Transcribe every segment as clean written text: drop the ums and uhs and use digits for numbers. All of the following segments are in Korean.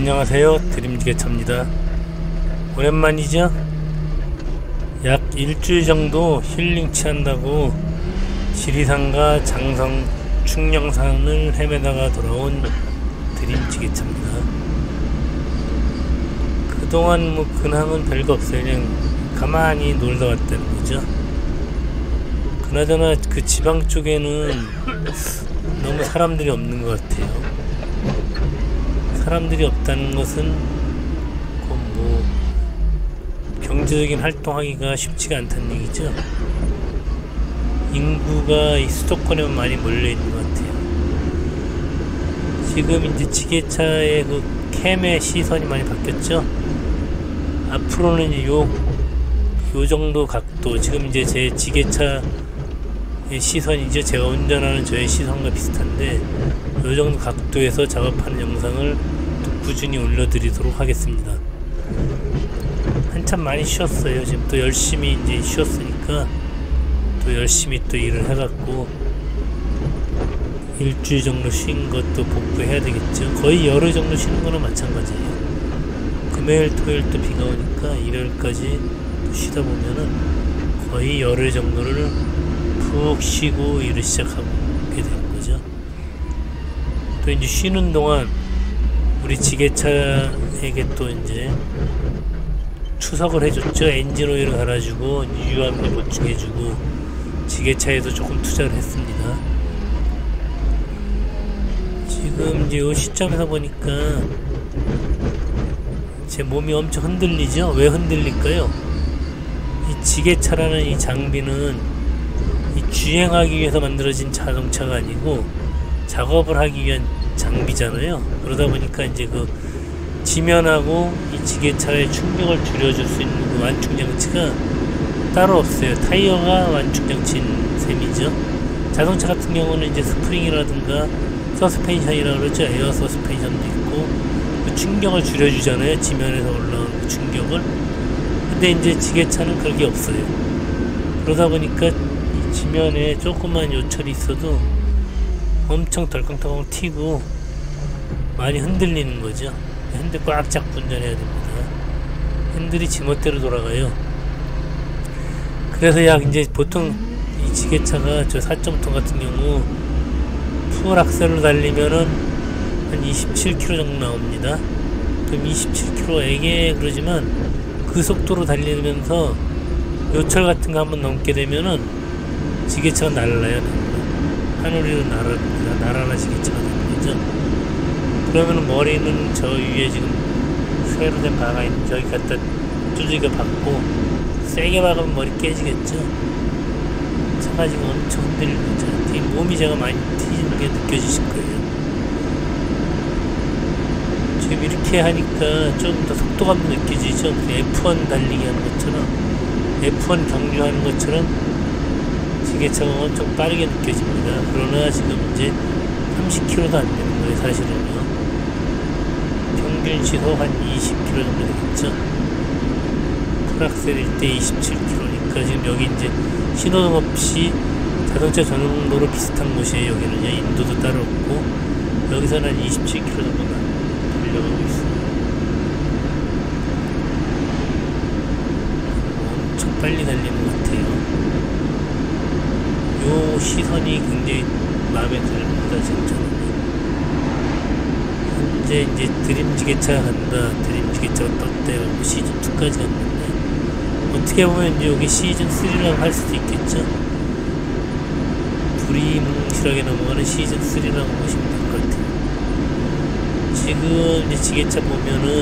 안녕하세요, 드림지게차입니다. 오랜만이죠? 약 일주일 정도 힐링 취한다고 지리산과 장성 충령산을 헤매다가 돌아온 드림지게차입니다. 그동안 근황은 별거 없어요. 그냥 가만히 놀다 왔다는 거죠. 그나저나 그 지방 쪽에는 너무 사람들이 없는 것 같아요. 사람들이 없다는 것은 경제적인 활동하기가 쉽지가 않다는 얘기죠. 인구가 이 수도권에만 많이 몰려있는 것 같아요. 지금 이제 지게차의 그 캠의 시선이 많이 바뀌었죠. 앞으로는 이제 요 정도 각도, 지금 이제 제 지게차의 시선이죠. 제가 운전하는 저의 시선과 비슷한데 요 정도 각도에서 작업하는 영상을 또 꾸준히 올려드리도록 하겠습니다. 한참 많이 쉬었어요. 지금 또 열심히 이제 쉬었으니까 또 열심히 또 일을 해갖고 일주일 정도 쉰 것도 복구해야 되겠죠. 거의 열흘 정도 쉬는 거나 마찬가지예요. 금요일 토요일 또 비가 오니까 일요일까지 또 쉬다 보면은 거의 열흘 정도를 푹 쉬고 일을 시작하게 되는 거죠. 또 이제 쉬는 동안 우리 지게차에게 또 이제 추석을 해줬죠. 엔진 오일을 갈아주고 유압을 보충해주고 지게차에도 조금 투자를 했습니다. 지금 이제 이 시점에서 보니까 제 몸이 엄청 흔들리죠. 왜 흔들릴까요? 이 지게차라는 이 장비는 이 주행하기 위해서 만들어진 자동차가 아니고 작업을 하기 위한 장비잖아요. 그러다 보니까 이제 그 지면하고 이 지게차의 충격을 줄여줄 수 있는 그 완충장치가 따로 없어요. 타이어가 완충장치인 셈이죠. 자동차 같은 경우는 이제 스프링이라든가 서스펜션이라고 그러죠. 에어 서스펜션도 있고 그 충격을 줄여주잖아요. 지면에서 올라오는 그 충격을. 근데 이제 지게차는 그런 게 없어요. 그러다 보니까 이 지면에 조그만 요철이 있어도 엄청 덜컹덜컹 튀고 많이 흔들리는 거죠. 핸들 꽉 잡고 운전해야 됩니다. 핸들이 지멋대로 돌아가요. 그래서 약 이제 보통 이 지게차가 저 4.5톤 같은 경우 풀 악셀로 달리면은 한 27km 정도 나옵니다. 그럼 27km에게 그러지만 그 속도로 달리면서 요철 같은 거 한번 넘게 되면은 지게차가 날아요. 하늘 위로 날아갑니다. 날아나 지게차가 되는 거죠. 그러면 머리는 저 위에 지금 새로 된 바가 있는 저기 갖다 두들겨 박고 세게 박으면 머리 깨지겠죠. 차가 지금 엄청 흔들리고 있잖아요. 몸이 제가 많이 튀는 게 느껴지실 거예요. 지금 이렇게 하니까 좀 더 속도감도 느껴지죠. F1 달리기 하는 것처럼, F1 경주하는 것처럼 지게차가 엄청 빠르게 느껴집니다. 그러나 지금 이제 30km도 안 되는 거예요, 사실은요. 평균 시속 한 20km 정도 되겠죠. 풀악셀일 때 27km니까 지금 여기 이제 신호등 없이 자동차 전용도로 비슷한 곳이에요. 여기는요. 인도도 따로 없고 여기서는 한 27km 정도 달려가고 있어요. 엄청 빨리 달리는 것 같아요. 요 시선이 굉장히 마음에 듭니다. 지금 현재 이제 드림지게차 간다, 드림지게차가 떴대요. 시즌2까지 갔는데 어떻게 보면 이제 여기 시즌3라고 할 수도 있겠죠. 불이뭉실하게 넘어가는 시즌3라고 보시면 될 것 같아요. 지금 이제 지게차 보면은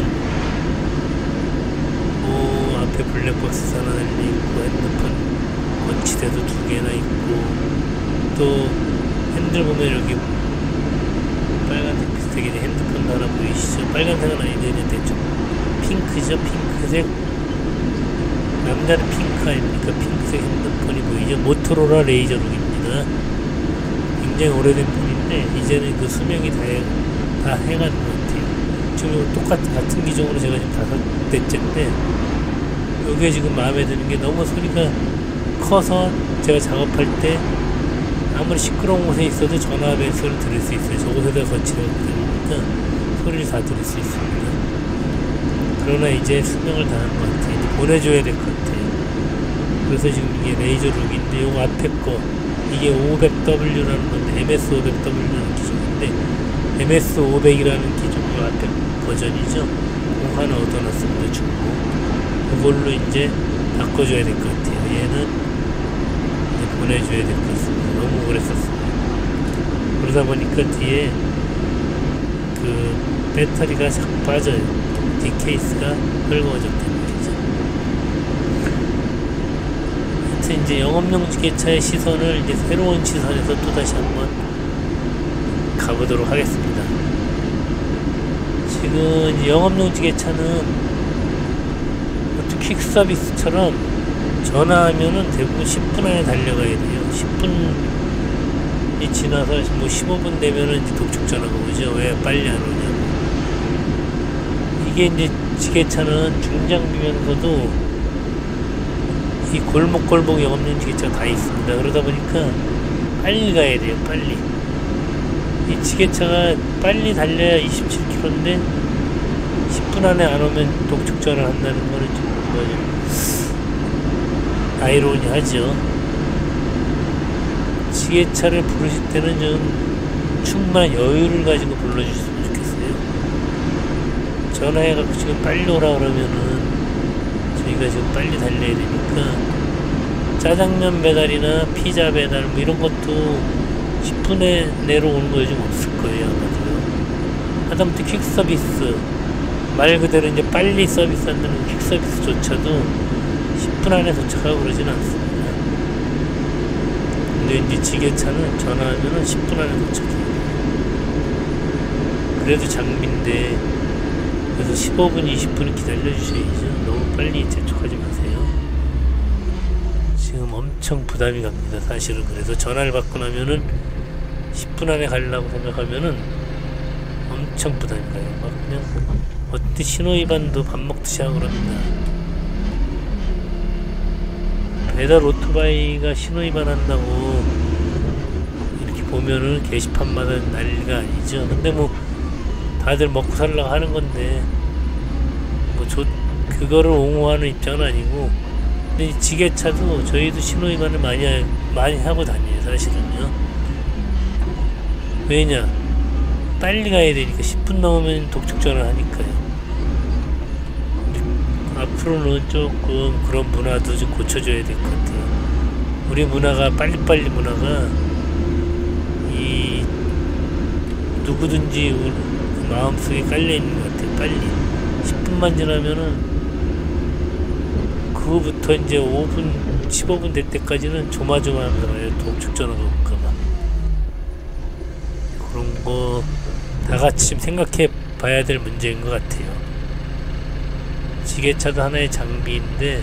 앞에 블랙박스 하나 달려있고 핸드폰 거치대도 2개나 있고 또 핸들 보면 여기 빨간색 비슷하게 핸드폰도 하나 보이시죠? 빨간색은 아닌데 좀 핑크죠? 핑크색. 남자는 핑크 아닙니까? 핑크색 핸드폰이 보이죠? 모토로라 레이저룩입니다. 굉장히 오래된 폰인데 이제는 그 수명이 다 해가는 것 같아요. 지금 같은 기종으로 제가 지금 5대째인데 이게 지금 마음에 드는 게 너무 소리가 커서 제가 작업할 때 아무리 시끄러운 곳에 있어도 전화벨 소리를 들을 수 있어요. 저곳에다 거치다 보니까 소리를 다 들을 수 있습니다. 그러나 이제 수명을 다한 것 같아요. 이제 보내줘야 될 것 같아요. 그래서 지금 이게 레이저 룩인데 요거 앞에 거 이게 500W라는 건데 MS500W라는 기종인데 MS500이라는 기종 요 앞에 버전이죠. 그거 하나 얻어놨습니다. 중고 그걸로 이제 바꿔줘야 될 것 같아요. 얘는 이제 보내줘야 될 것 같습니다. 너무 오래 썼습니다. 그러다 보니까 뒤에 그 배터리가 자꾸 빠져요. 뒷케이스가 헐거워졌단 말이죠. 하여튼 이제 영업용 지게차의 시선을 이제 새로운 시선에서 또다시 한번 가보도록 하겠습니다. 지금 이제 영업용 지게차는 퀵 서비스처럼 전화하면은 대부분 10분 안에 달려가야 돼요. 10분이 지나서 뭐 15분 되면은 이제 독촉 전화가 오죠. 왜 빨리 안 오냐고. 이게 이제 지게차는 중장비면서도 이 골목골목 영업용 지게차가 다 있습니다. 그러다 보니까 빨리 가야 돼요. 빨리. 이 지게차가 빨리 달려야 27km인데 10분 안에 안 오면 독촉 전화를 한다는 거는 좀 아이러니하죠. 지게차를 부르실 때는 좀 충분한 여유를 가지고 불러주셨으면 좋겠어요. 전화해갖고 지금 빨리 오라 그러면은 저희가 지금 빨리 달려야 되니까 짜장면 배달이나 피자 배달 뭐 이런 것도 10분에 내로 오는 거 요즘 없을 거예요. 아마도요. 하다못해 퀵 서비스 말 그대로 이제 빨리 서비스 한다는 퀵 서비스조차도 10분 안에 도착하고 그러진 않습니다. 근데 이제 지게차는 전화하면은 10분 안에 도착해요. 그래도 장비인데 그래서 15분, 20분은 기다려주셔야죠. 너무 빨리 재촉하지 마세요. 지금 엄청 부담이 갑니다. 사실은 그래서 전화를 받고 나면은 10분 안에 가려고 생각하면은 엄청 부담이 가요. 막 그냥 어때 신호위반도 밥 먹듯이 하고 그럽니다. 배달 오토바이가 신호위반 한다고 이렇게 보면은 게시판마다 난리가 아니죠. 근데 뭐 다들 먹고 살라고 하는 건데 뭐 그거를 옹호하는 입장은 아니고 근데 이 지게차도 저희도 신호위반을 많이 하고 다녀요. 사실은요. 왜냐 빨리 가야 되니까 10분 넘으면 독촉 전화를 하니까요. 앞으로는 조금 그런 문화도 좀 고쳐줘야 될 것 같아요. 우리 문화가 빨리빨리 문화가 이 누구든지 그 마음속에 깔려있는 것 같아요. 빨리 10분만 지나면은 그거부터 이제 5분 15분 될 때까지는 조마조마합니다. 독촉 전화가 올까봐. 그런 거 다 같이 좀 생각해 봐야 될 문제인 것 같아요. 지게차도 하나의 장비인데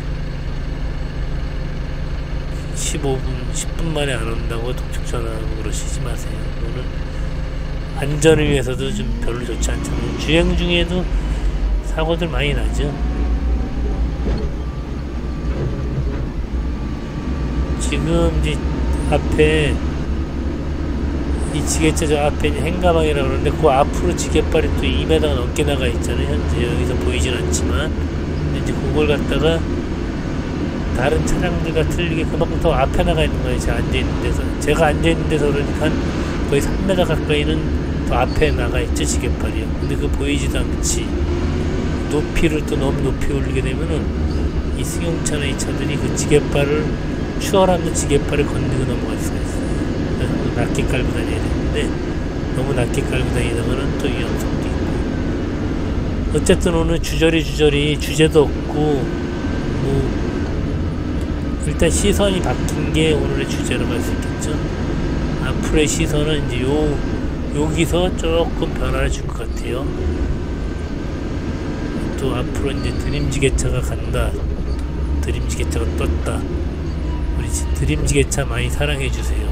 15분, 10분 만에 안 온다고 독촉 전화하고 그러시지 마세요. 그거는 안전을 위해서도 좀 별로 좋지 않잖아요. 주행 중에도 사고들 많이 나죠. 지금 이제 앞에 이 지게차 저 앞에 행가방이라고 그러는데 그 앞으로 지게발이 또 2m 넘게 나가 있잖아요. 현재 여기서 보이진 않지만 근데 이제 그걸 갖다가 다른 차량들과 틀리게 그만큼 더 앞에 나가 있는 거예요. 제가 앉아있는 데서 그러니까 거의 3m 가까이는 더 앞에 나가 있죠. 지게발이요. 근데 그거 보이지도 않지. 높이를 또 너무 높이 올리게 되면은 이 승용차나 이 차들이 그 지게발을 추월하면 지게발을 건드고 넘어갈 수가 있어요. 낮게 깔고 다녀야 되는데 너무 낮게 깔고 다니다가는 또 위험성도 있고 어쨌든 오늘 주저리 주제도 없고 뭐 일단 시선이 바뀐 게 오늘의 주제로 갈 수 있겠죠. 앞으로의 시선은 이제 여기서 조금 변화를 줄 것 같아요. 또 앞으로 이제 드림지게차가 간다. 드림지게차가 떴다. 우리 드림지게차 많이 사랑해주세요.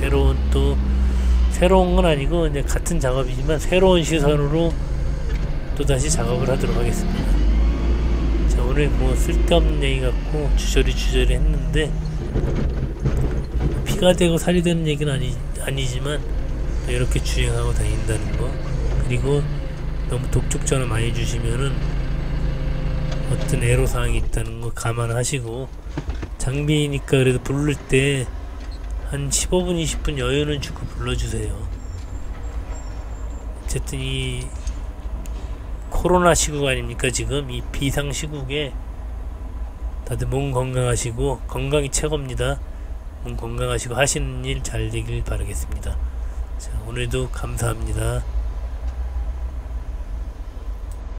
새로운 건 아니고 이제 같은 작업이지만 새로운 시선으로 또다시 작업을 하도록 하겠습니다. 자, 오늘 뭐 쓸데없는 얘기 같고 주저리 했는데 피가 되고 살이 되는 얘기는 아니지만 이렇게 주행하고 다닌다는 거 그리고 너무 독촉 전화 많이 주시면은 어떤 애로사항이 있다는 거 감안하시고, 장비니까 그래도 부를 때 한 15분 20분 여유는 주고 불러주세요. 어쨌든 이 코로나 시국 아닙니까? 지금 이 비상 시국에 다들 몸 건강하시고, 건강이 최고입니다. 몸 건강하시고 하시는 일 잘 되길 바라겠습니다. 자, 오늘도 감사합니다.